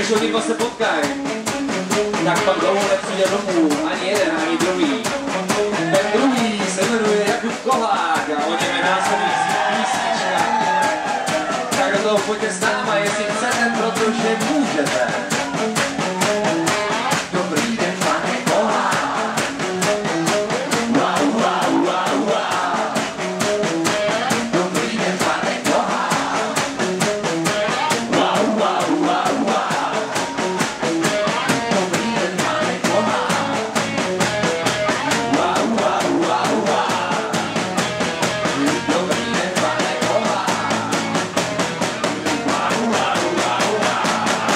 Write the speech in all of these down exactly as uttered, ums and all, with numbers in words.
když oni dva se potkají, tak pak dlouho nepřijde domů, ani jeden, ani druhý. Ten druhý se jmenuje Jakub Kohák a o něm je následující písnička. Tak do toho pojďte s náma, jestli chcete, protože můžete. Dobrý den, pane Kohák. Wow, wow, wow, wow. Dobrý den, pane Kohák. Wow, wow, wow, wow. Dobrý den, pane Kohák. Wow, wow, wow, wow. Dobrý den, pane Kohák. Wow, wow, wow, wow.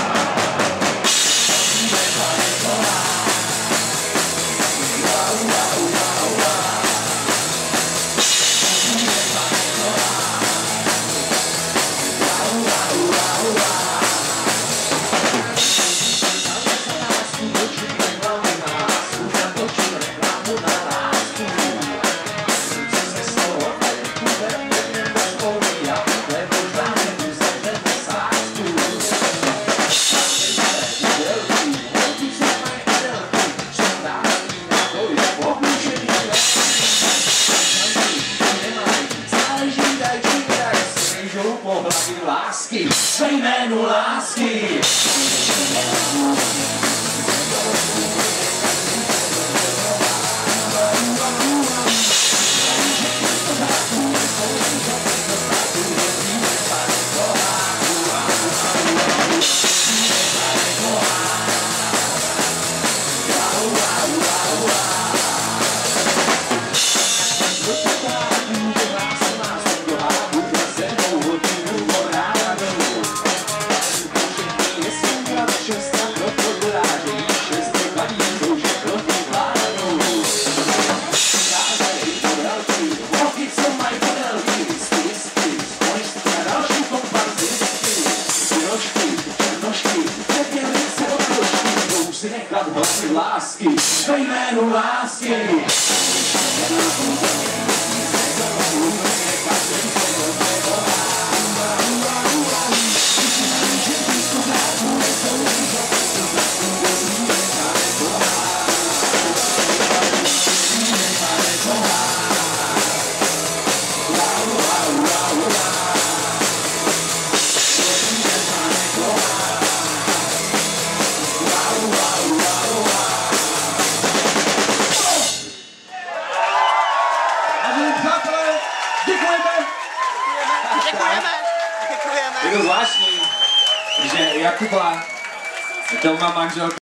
Lásky, ve jménu lásky. Nechat hoci lásky, ve jménu lásky. Děkujeme. Děkujeme. Je to zvláštní, že Jakuba doma manželka